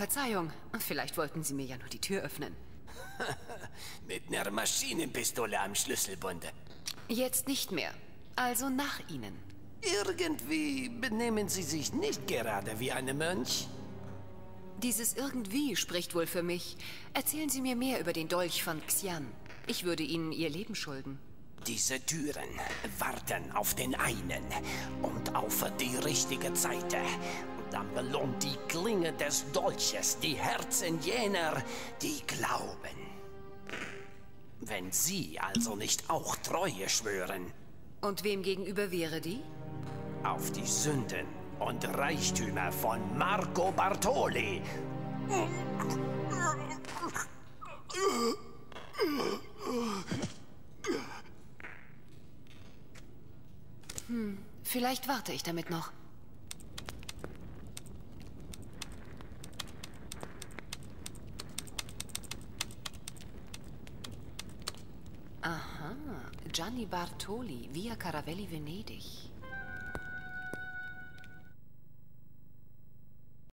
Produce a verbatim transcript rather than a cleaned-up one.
Verzeihung. Vielleicht wollten Sie mir ja nur die Tür öffnen. Mit einer Maschinenpistole am Schlüsselbunde. Jetzt nicht mehr. Also nach Ihnen. Irgendwie benehmen Sie sich nicht gerade wie ein Mönch. Dieses irgendwie spricht wohl für mich. Erzählen Sie mir mehr über den Dolch von Xian. Ich würde Ihnen Ihr Leben schulden. Diese Türen warten auf den einen und auf die richtige Zeit. Und dann belohnt die Klinge des Dolches die Herzen jener, die glauben. Wenn Sie also nicht auch Treue schwören. Und wem gegenüber wäre die? Auf die Sünden und Reichtümer von Marco Bartoli. Hm, vielleicht warte ich damit noch. Aha, Gianni Bartoli, Via Caravelli, Venedig.